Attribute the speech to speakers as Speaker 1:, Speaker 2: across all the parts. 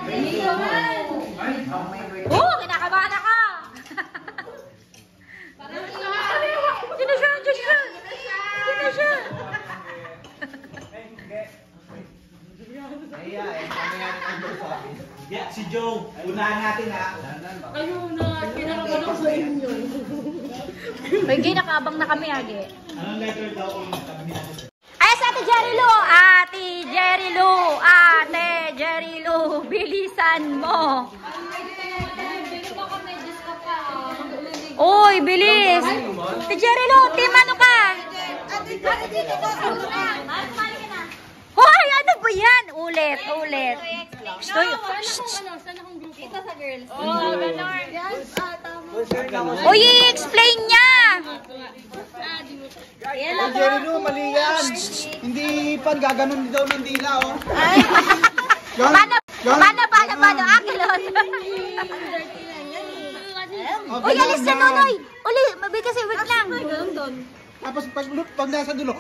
Speaker 1: Kinakabahan ako! Sino siya? Sino siya?
Speaker 2: Si Joe, unahan natin ha.
Speaker 3: Ayun na, kinakabahan ako sa inyo.
Speaker 1: Pwede nakaabang na kami, Agi.
Speaker 2: Anong letter daw?
Speaker 1: Ay, sa Ate Jerry Lou! Ate Jerry Lou! Ate Jerry Lou! Bilisan mo! Uy, bilis! Ate Jerry Lou, team ano ka? Hoy, ano ba yan? Ulit. Gusto yun.
Speaker 3: Ito sa girls.
Speaker 1: Oh, ganon. Uy, i-explain niya!
Speaker 2: Jerry Lou, mali yan. Hindi pa gaganon daw ng dila, oh.
Speaker 1: Paano? Akilon. Uy, alis na Nonoy. Uli, mabay kasi, wait lang.
Speaker 2: Tapos pag nasa dulo.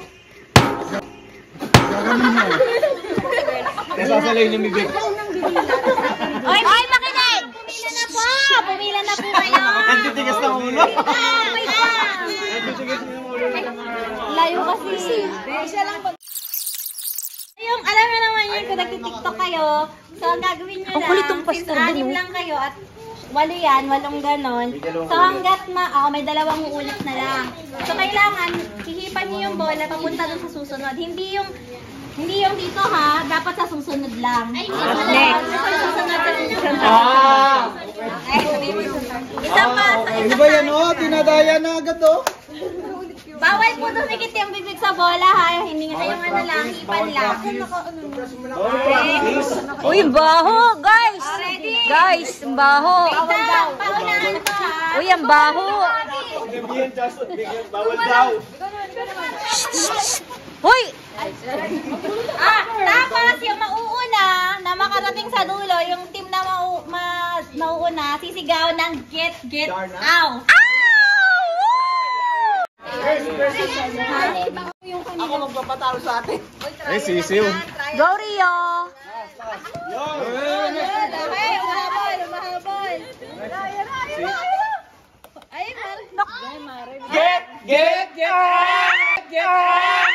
Speaker 2: Gaganon mo. Nasasalay ng bibig.
Speaker 1: Oy, makinig! Pumila na po kayo.
Speaker 2: Ang titigas ng ulo.
Speaker 1: Wait lang.
Speaker 2: Ang titigas ng ulo.
Speaker 1: Layo kasi. Isa lang pag... Yung, alam mo naman yun, kung nagtitiktok kayo, so ang gagawin nyo lang, since 6 lang kayo at 8 yan, 8 ganon. So hanggat may 2 ulit na lang. So kailangan, hihipan nyo yung bola papunta dun sa susunod. Hindi yung dito ha, dapat sa susunod lang. Next. Sa susunod. Isa pa.
Speaker 2: Ano ba yan, oh? Tinadaya na agad, oh.
Speaker 1: Bawal po dumikit yung bibig sa bola ha. Hindi kayong ano lang, hipan lang. Uy, baho, guys. Guys, baho. Paunahan pa ha. Uy, ang baho.
Speaker 2: Bawal daw.
Speaker 1: Uy! Tapos yung mauuna na makarating sa dulo, yung team na mauuna, sisigaw ng get out.
Speaker 2: Ako magpapatalo sa atin. Ay, sisiw.
Speaker 1: Go, Rio!
Speaker 2: Get out!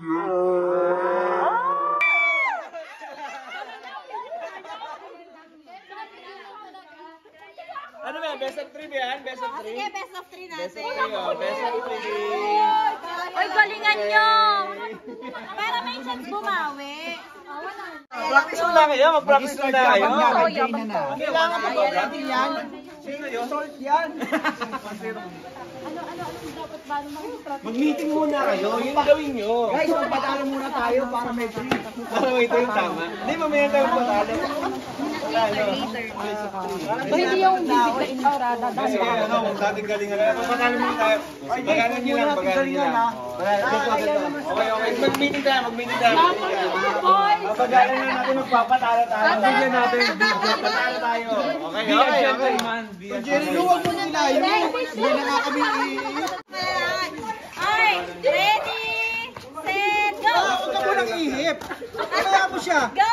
Speaker 2: Ano ba? Best of 3 ba yan? Best of 3?
Speaker 1: Sige, best of 3 natin.
Speaker 2: Best of 3.
Speaker 1: Uy, galingan nyo! Para may chance bumawi.
Speaker 2: Practice muna kayo. Mag-practice muna kayo.
Speaker 1: Kailangan
Speaker 2: pa ba natin yan? Sino yun? Salt yan. Mag-meeting muna kayo. Yun gawin nyo. Guys, magpatalo muna tayo para may free. Para may ito yung tama. Hindi, mamaya tayo magpatalo.
Speaker 3: Hindi yung bibig na inaurada.
Speaker 2: Sige, dating galingan lang. Magpatalo muna tayo. Bagalan nyo lang, bagalan nyo lang. Okay. Mag-meeting tayo. Bagalan na natin magpapatalo tayo. Bigyan natin. Magpapatalo tayo. Okay. Jerry Lou, huwag mo nilayo. Hindi na nga kami
Speaker 1: Alright, ready, set, go!
Speaker 2: Huwag ka munang ihip. Kaya mo siya.
Speaker 1: Go!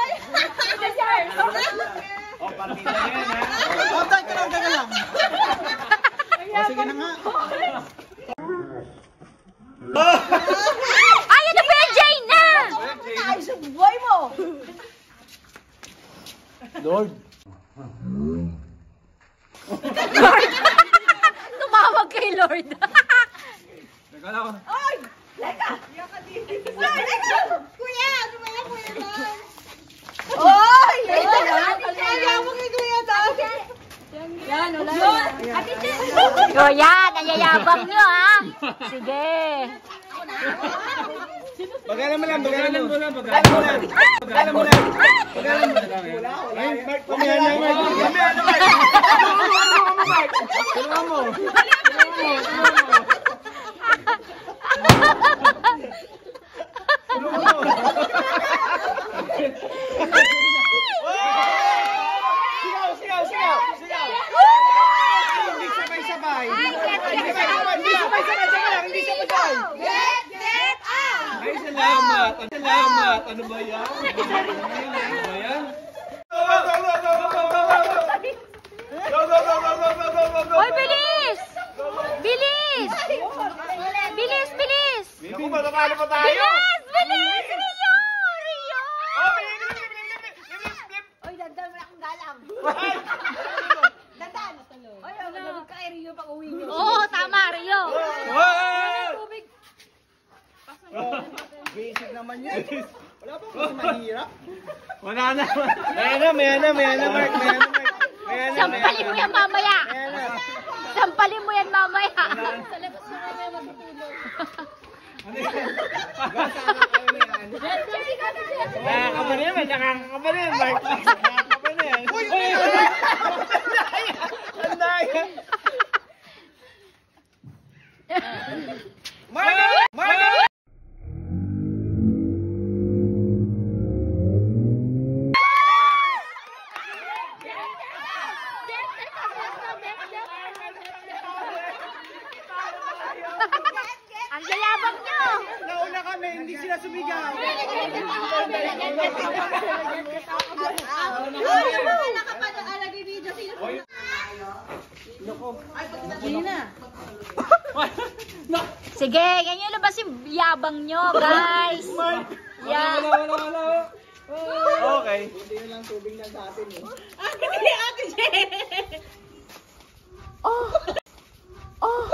Speaker 2: O, partida yan, ha? O, tayo ka lang. O, sige na nga.
Speaker 1: Ay, ano ba yan, Jane na?
Speaker 3: Ay, sa boy mo!
Speaker 2: Lord.
Speaker 1: Lord! Tumawag kay Lord.
Speaker 2: Teka lang.
Speaker 3: Ay! Leka! Ay, leka! Kuya! Ano ba yan, Kuya Dan? Oy! Kaya mo kay Kuya Dan! Yan, wala yan. Ate Jen!
Speaker 1: O yan, nayayabang nyo ha. Sige.
Speaker 2: Bagalan mo lang. Sigaw! Hindi sabay-sabay. Hindi sabay.
Speaker 3: Get out!
Speaker 2: Ay, salamat. Ano ba yan? Ano ba yan? pa tayo.
Speaker 1: Bilis! Bilis! Rio! Rio!
Speaker 2: Oh, bilis!
Speaker 3: Oy, dandan mo na akong galang.
Speaker 2: Ay!
Speaker 3: Dandan! Oy, nalabog ka kay Rio pag uwi niyo.
Speaker 1: Oo, tama, Rio.
Speaker 2: Wow!
Speaker 3: Tubig.
Speaker 4: Basic naman yan. Wala pa kasi mahirap.
Speaker 2: Wala na. May ana, Mark.
Speaker 1: Sampalin mo yan mamaya. Sampalin mo yan mamaya.
Speaker 3: Sa labas mo kami magtutulog.
Speaker 2: Ano yan?
Speaker 3: Jesse, kasi Jesse.
Speaker 2: Nakakaba na yan, nakakaba na yan, Mark. Nakakaba na yan. Uy! Ang daya! Mark! Mark!
Speaker 1: Ang yayabang nyo.
Speaker 2: Nauna kami, hindi sila sumigaw.
Speaker 1: Sige, yan yung labas yung yabang nyo, guys. Yeah.
Speaker 2: Wala. Okay.
Speaker 4: Hindi na lang tubig lang sa atin eh.
Speaker 1: Oh. Oh.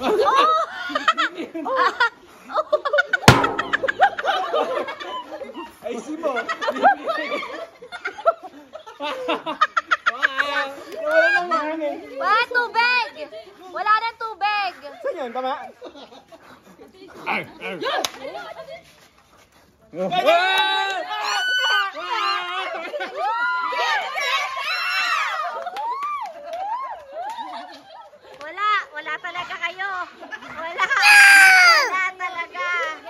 Speaker 2: Ay, Simo. Wala nang mahangin.
Speaker 1: Wala tubig. Wala nang tubig.
Speaker 2: Saan yun? Tama?
Speaker 1: Wala talaga kayo. Wala talaga.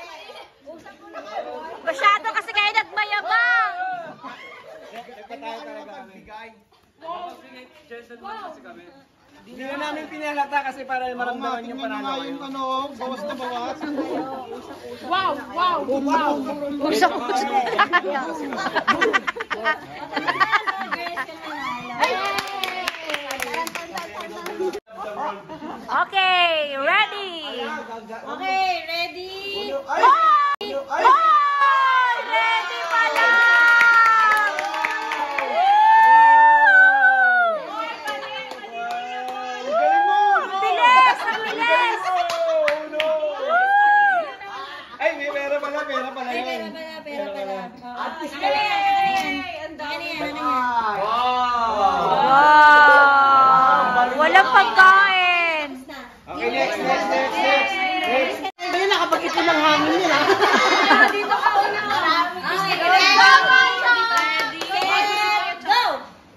Speaker 1: Masyado kasi kayo nagmayabang.
Speaker 2: Hindi na namin pinalata kasi para maramdaman yung panalo kayo.
Speaker 4: Yung ano, bawas na bawas.
Speaker 1: Usap-usap tayo. Okay, ready.
Speaker 3: Okay, ready?
Speaker 1: Ay, ready pala.
Speaker 2: Galing mo!
Speaker 1: Bilis, ang bilis.
Speaker 2: Ay, may pera pala yun.
Speaker 3: Pera pala.
Speaker 4: Artist
Speaker 3: Ano yan? Ang dami.
Speaker 2: Wow!
Speaker 1: Walang pagkain.
Speaker 2: Okay, next.
Speaker 4: Ayun, nakapag-ito ng hangin nila.
Speaker 3: Dito ka una. Go!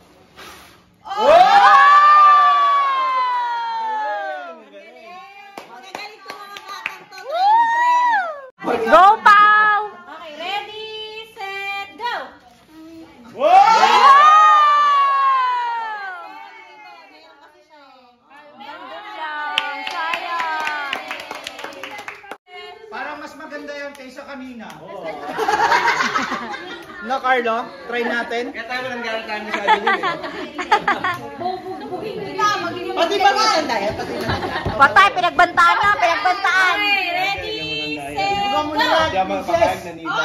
Speaker 3: Magagaling ko mga batang to.
Speaker 1: Go, Pau.
Speaker 3: Okay, ready, set, go!
Speaker 4: Parang mas maganda yan kaysa kanina. Na Carlo, try natin.
Speaker 2: Kaya tayo lang galang tayo masyado yun eh.
Speaker 4: Pati ba maganda yan?
Speaker 1: Patay, pinagbantaan na, pinagbantaan.
Speaker 3: Okay, ready, set,
Speaker 4: Buka mo na lang.
Speaker 2: Hindi ako makapahag na nita.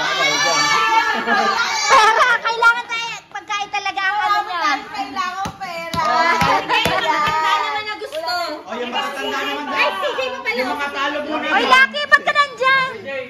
Speaker 1: Pera, kailangan tayo. Pagkain talaga ang ano niya.
Speaker 3: Kailangan pera.
Speaker 1: Okay.
Speaker 3: Matanda naman na gusto.
Speaker 4: O, yung makatanda naman daw. Yung makatalo muna.
Speaker 1: Oy, Lucky, ba't ka nandyan?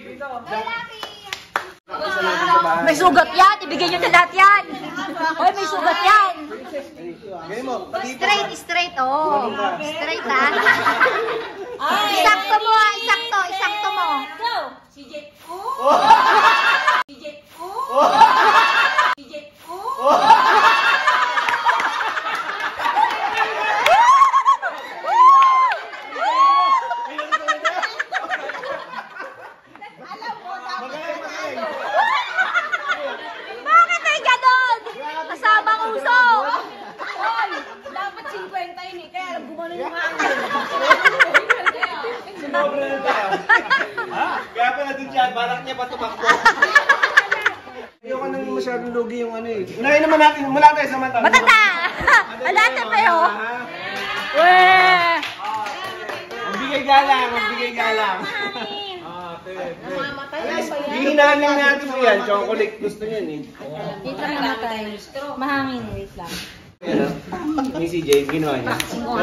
Speaker 1: May sugat yan, ibigay nyo na lahat yan. Oy, may sugat yan.
Speaker 2: Ganyan mo,
Speaker 1: Straight, oh. Straight, ha? Isakto mo, isakto mo.
Speaker 3: Go! Si Jet. Si Jet. Si Jet.
Speaker 1: Bakit ay ganon? Kasamang uso.
Speaker 3: Hoy! Dapat 50 yun eh. Kaya alam gumano yung hangin.
Speaker 2: Sobra na tayo. Kaya pala dun siya, balak niya pa tumakbo. Ayoko nang masyadong lugi yung ano eh. Unahin naman natin, mula tayo sa mata.
Speaker 1: Matanda! Alate tayo. Weh!
Speaker 2: Magbigay galang.
Speaker 3: Mamatay
Speaker 2: Hihinanin natin mo yan. Chocolate gusto niyan eh.
Speaker 1: Wait lang namatay. Mahangin, wait lang.
Speaker 2: Yan ni si Jay, ginawa niya.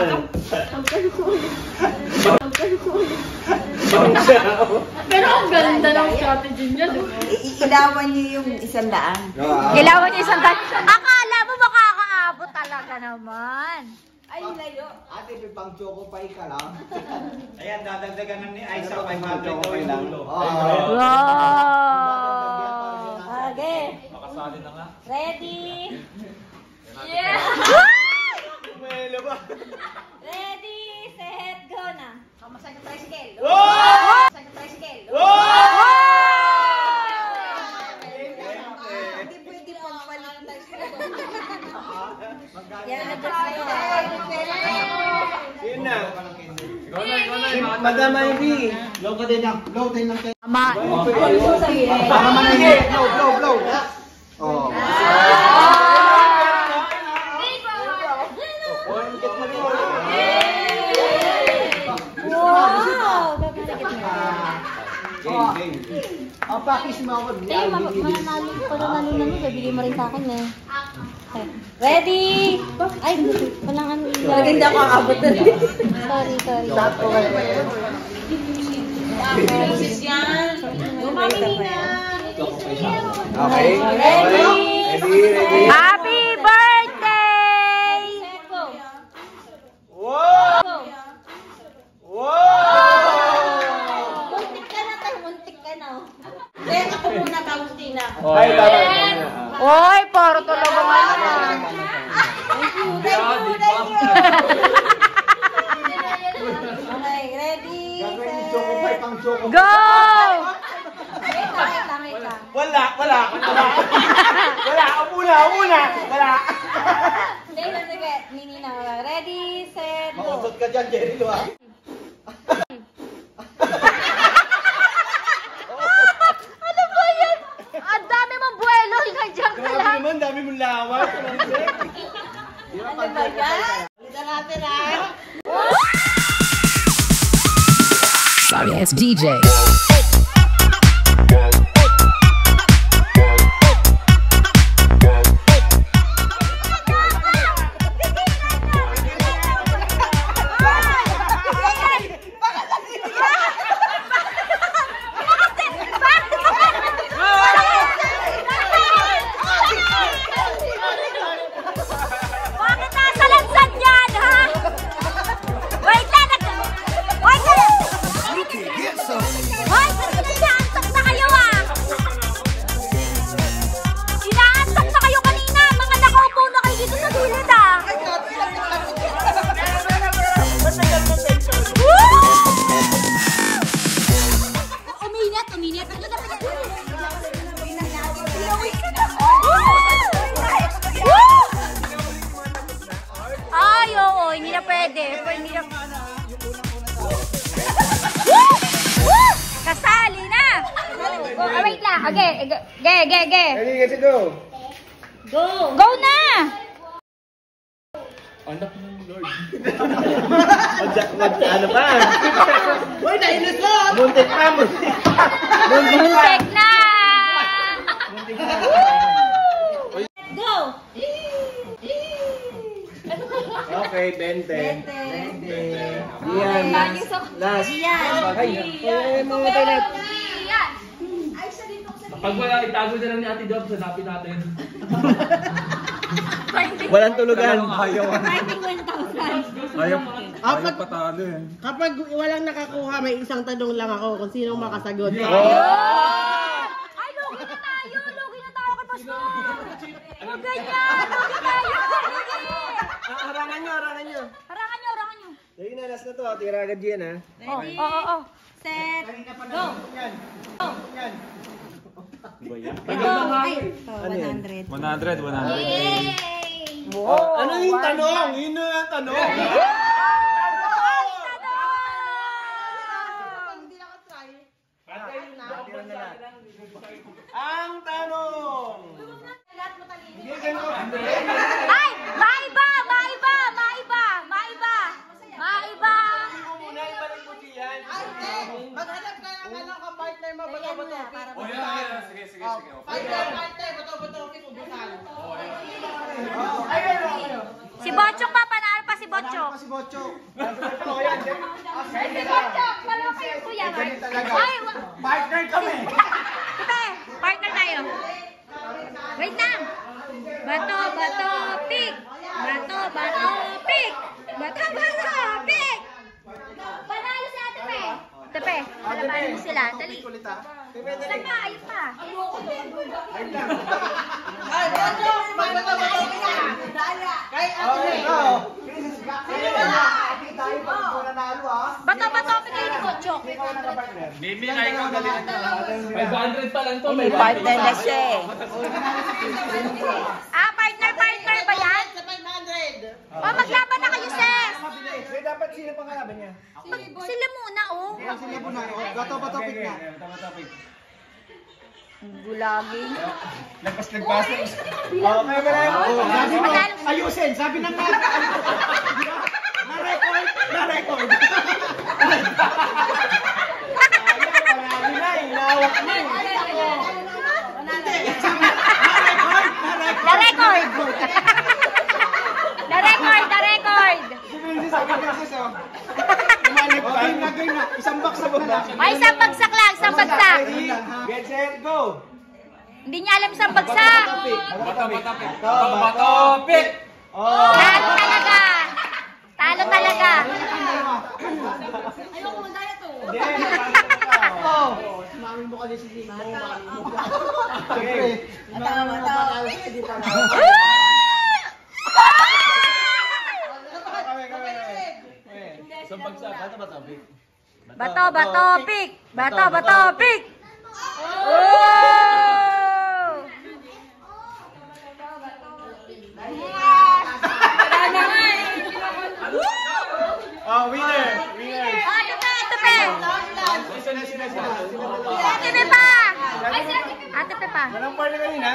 Speaker 3: Pero ang ganda ng strategy niya.
Speaker 5: Ilawan niyo yung 100.
Speaker 1: Kailangan niya isang tayo. Akala mo makakaabot talaga naman.
Speaker 5: Ay, layo.
Speaker 4: Ate, may pang choco pie ka lang.
Speaker 2: Ayan, dadagdagan na ni Aiza 500 daw yung dulo.
Speaker 1: Wow! Okay.
Speaker 2: Makasali na nga.
Speaker 1: Ready?
Speaker 3: Yeah!
Speaker 2: Kumelo ba?
Speaker 1: Ready, set, go na.
Speaker 3: Kamasay ka tricycle.
Speaker 2: Wow!
Speaker 3: Kamasay ka tricycle.
Speaker 2: Wow!
Speaker 5: Hindi pwede pagpalit na siya.
Speaker 1: Yan na tayo.
Speaker 2: Yun na. Madam Ivy.
Speaker 4: Blow ka din lang. Blow din lang kayo.
Speaker 1: Ama.
Speaker 4: Para manahimik. Blow. Oh.
Speaker 1: Wow!
Speaker 4: Ang pakis mo ako.
Speaker 1: Mananalo na mo, bibili mo rin sa akin eh. Okay. Ready? Ay, walang ano yun.
Speaker 5: Maganda ako ang abot na rin.
Speaker 1: Sorry.
Speaker 2: Okay. Ready.
Speaker 1: Happy birthday! Go!
Speaker 2: Wow! Wow!
Speaker 1: Muntik ka na tayo, muntik ka na.
Speaker 5: Eh, ako muna, Faustina.
Speaker 2: Ay, tama.
Speaker 1: Oy, paro talaga naman. Okay, ready?
Speaker 4: Gagawin yung choco pie pang choco.
Speaker 1: Go! Wait lang.
Speaker 2: Wala. Umuna. Wala.
Speaker 1: Sige. Ninina. Ready, set, go.
Speaker 4: Makutot ka dyan, Jerry, lo ah.
Speaker 1: Ano ba yan? Ang dami mong buwelo. Nandiyan ka
Speaker 2: Grabe
Speaker 1: lang.
Speaker 2: naman, dami mong lawak.
Speaker 5: Ano ba yan? Ulitan natin ah.
Speaker 6: Sorry, it's DJ.
Speaker 1: Bakit nasa lansan yan, ha? Wait lang! Wait lang! Hoy, ba't inaantok na kayo, ah? Inaantok na kayo kanina! Mga nakaupo na kayo dito sa gilid, ah! Uminit! Ay, oo, hindi na pwede. Hindi na... Kasali na! Wait lang. Okay, ge.
Speaker 2: Ready, kasi go.
Speaker 1: Go na!
Speaker 2: Ano pa?
Speaker 5: Uy, nainis mo!
Speaker 2: Muntik pa.
Speaker 1: Muntek na! Go!
Speaker 2: Okay, 20. Yan. Last. Ay, mga talat.
Speaker 7: Pag wala, itago na lang ni Ate Dob, hanapin natin.
Speaker 2: Walang tulugan.
Speaker 1: Fighting 1,000.
Speaker 7: Ayaw patalo eh.
Speaker 5: Kapag walang nakakuha, may isang tanong lang ako kung sinong makasagot.
Speaker 1: Ay, lugi na tayo kay Pastor. Huwag ganyan, lugi tayo.
Speaker 2: Harangan nyo.
Speaker 1: Harangan nyo.
Speaker 2: Sige na, last na to. Tira agad yan, ha?
Speaker 1: Ready? Oo. Set. Go. Ito. Ay. 100.
Speaker 7: 100.
Speaker 1: Yay!
Speaker 2: Ano yung tanong? Yun na yung tanong. Ang tanong. Hindi ganun.
Speaker 1: Ay! Maiba!
Speaker 2: Muna ibalik mo diyan.
Speaker 5: Maghanap ka ng partner mo, baga mo to. si Bocho.
Speaker 2: Oo, yan.
Speaker 1: Si Bocho, follow kayo Kuya Mark. Ay,
Speaker 5: Partner kami.
Speaker 1: Ito, partner tayo. Wait lang. Bato, bato, pick. Bato, bato, pick. Bato, bato, pick. Panalo si Ate Pe. Ate Pe, palabanin mo sila. Dali. Isa pa, ayun pa.
Speaker 5: Ay, Bocho! Magbato-bato ka! Kay Ate! Tayo pag ikaw nanalo ah.
Speaker 1: Bato, bato, pick kayo ni Bocho.
Speaker 7: Mimi, kaya ikaw dali na. 500 pa lang to.
Speaker 3: May partner na siya eh.
Speaker 1: Ah, partner ba yan?
Speaker 5: Sa 500!
Speaker 1: O, maglaban na kayo, sis.
Speaker 2: Eh, dapat sino pang kalaban niya?
Speaker 1: Sila muna, oh.
Speaker 5: Sila po na. Bato-bato pick na.
Speaker 3: Gulaging.
Speaker 2: Lagpas. Okay, wala yung... Ayusin, sabi ng nga. Na-record. Marami na, inawak mo.
Speaker 1: The record.
Speaker 2: Sabi ng sis, oh. Game na. Isang baksak na lang.
Speaker 1: Ay, isang bagsak lang, isang bagsak.
Speaker 2: Get set, go!
Speaker 1: Hindi niya alam isang bagsak.
Speaker 7: Bato, pick!
Speaker 2: Oh!
Speaker 1: Talo talaga.
Speaker 3: Ayoko magdaya to.
Speaker 2: Hindi, nakakita ka.
Speaker 5: Sumamin mo kasi si Sino.
Speaker 2: Okay.
Speaker 7: Isang bagsak.
Speaker 1: Bato, pick. Bato, pick.
Speaker 2: Oh, winner!
Speaker 1: Ate Pe. Ate Pe pa.
Speaker 2: Walang partner kanina?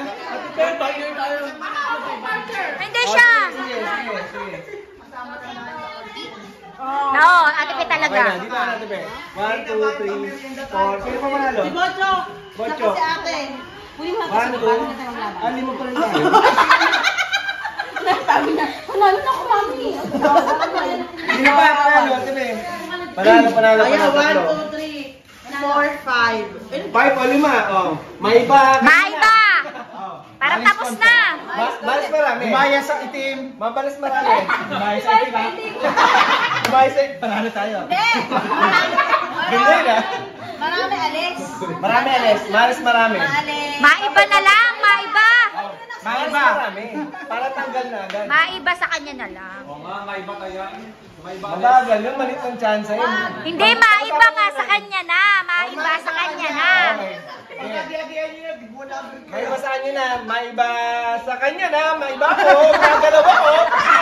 Speaker 1: Hindi siya. No, Ate Pe talaga.
Speaker 2: Okay na, dito na natin, Be. 1, 2, 3, 4. Sino pa manalo?
Speaker 5: Si Bocho!
Speaker 2: Bocho.
Speaker 5: Saka si Ate.
Speaker 2: 1, 2. Ali mo pa rin tayo.
Speaker 3: Sabi niya, panalo na ako, mami.
Speaker 2: Hindi pa panalo, Ate Be. Panalo.
Speaker 5: Ayan, 1, 2, 3, 4, 5.
Speaker 2: 5 o 5. Oh. May iba.
Speaker 1: Maiba. Parang tapos na.
Speaker 2: Mabalas marami. Umaya sa itim. Mabalas marami. Umaya sa itim, ha? Umaya sa itim. Panalo tayo. Ganda yun, ha?
Speaker 3: Marami, Alex.
Speaker 2: Marami, Alex. Malas marami.
Speaker 1: Maiba na lang, maiba.
Speaker 2: Malas marami. Para tanggal na agad.
Speaker 1: Maiba sa kanya na lang.
Speaker 7: Oo nga, may iba kaya. May iba.
Speaker 2: Mabagal yun. Malit ang chance yun.
Speaker 1: Hindi, maiba nga sa kanya na. Maiba sa kanya na.
Speaker 2: May iba sa kanya na. May iba sa kanya na. May iba ko. Magalawa ko.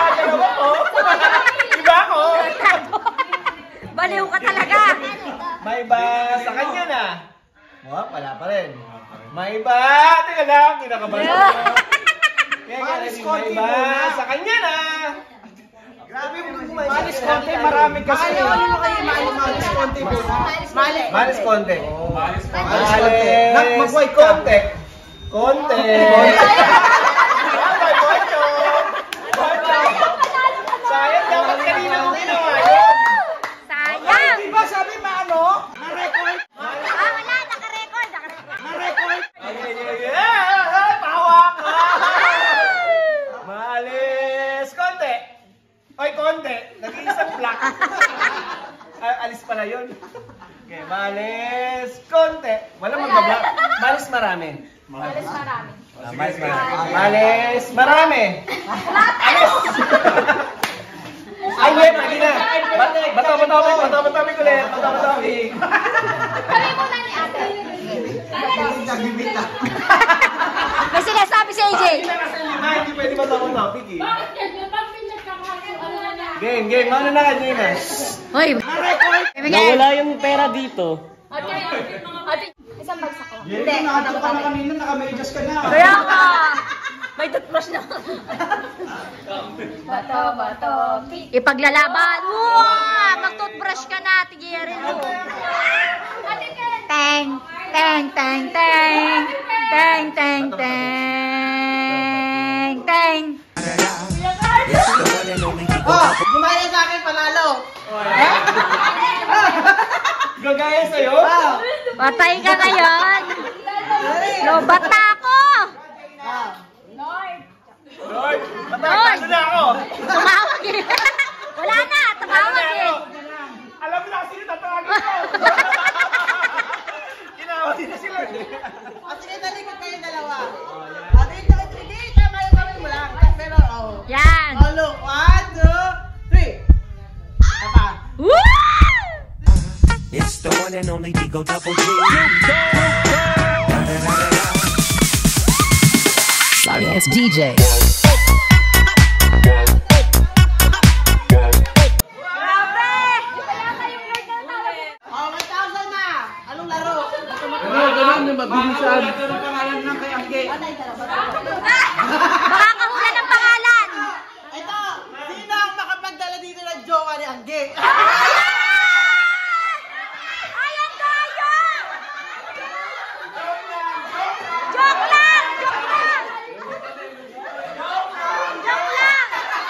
Speaker 2: Iba ko.
Speaker 1: Baliw ka talaga.
Speaker 2: May iba sa kanya na. Wala pa rin. May iba. Teka lang. Kinakabasa ko. May iba sa kanya na. Grabe mo kumain. Malis konti, marami kasi. Malis konti. Malis konti. Mag-white konti. Konti. Sayang dapat kanina mo ginawa yun.
Speaker 1: Sayang.
Speaker 2: Diba sabi maano? Na-record.
Speaker 1: Wala, naka-record.
Speaker 2: Na-record. Tawa ka. Malis konti. Oy, konti. Nag-iisang black. Alis pala yun. Okay, malis konti. Wala mag-black. Malis marami. Malis marami. Malis marami. Alis. Ay, hindi. Pwede na. Bato-bato-big ulit. Bato-bato-big.
Speaker 1: Kami muna ni ate. May sinasabi si AJ.
Speaker 2: Hindi pwede bato-bato-big eh.
Speaker 3: Bakit yan? Bakit nagkakaroon? Ano na?
Speaker 2: Game. Ano na ka, game na?
Speaker 1: Hoy.
Speaker 2: Nawala yung pera dito.
Speaker 1: Ate, isang bagsak lang.
Speaker 2: Hindi, nakatawa ka na kanina, naka-medyas ka na.
Speaker 1: Kaya ka. May toothbrush na. Bato. Ipaglalaban. Wow! Mag-toothbrush ka na, tigiyarin mo. Teng.
Speaker 5: Gumaya sa akin, panalo.
Speaker 2: Gagaya sa'yo?
Speaker 1: Patay ka ngayon. Lobat na ako.
Speaker 2: Lord, matataso na ako.
Speaker 1: Tumawag eh. Wala na, tumawag eh.
Speaker 2: Alam mo na kasi tatawagin ko. Tinawag na sila.
Speaker 5: O sige, talikod kayo dalawa. O, dito, tama yung kamay mo lang. Pero,
Speaker 1: Yan.
Speaker 5: oh, look. 1, 2, 3. Tapa.
Speaker 1: Woo!
Speaker 8: It's the one and only Digo Double G.
Speaker 6: Sorry, it's DJ.
Speaker 5: O, 1,000 na. Anong laro?
Speaker 4: Ganun yung mabilisan. Ito ang pangalan ng kay Angge.
Speaker 1: Baka kahulan ng pangalan.
Speaker 5: Ito, sino ang makapagdala dito ng jowa ni Angge?
Speaker 1: Ay, ang daya! Joke lang! Joke lang! Joke lang!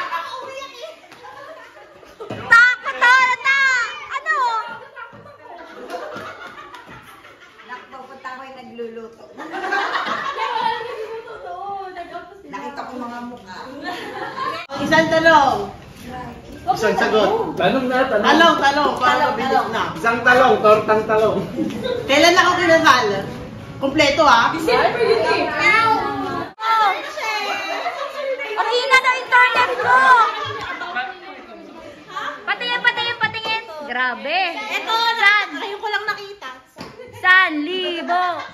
Speaker 1: Takot na! Ano?
Speaker 3: Pupunta ko yung nagluluto. Nakita ko mga mukha.
Speaker 5: Isang tanong.
Speaker 2: Isang sagot.
Speaker 4: Tanong na, tanong.
Speaker 5: Talong. Para mabilis na.
Speaker 2: Isang talong, tortang talong.
Speaker 5: Kailan ako kinasal? Kompleto ha?
Speaker 1: Ang hina na internet ko! Patingin! Grabe! Ito, saan?
Speaker 3: Ngayon ko lang nakita.
Speaker 1: 1,000!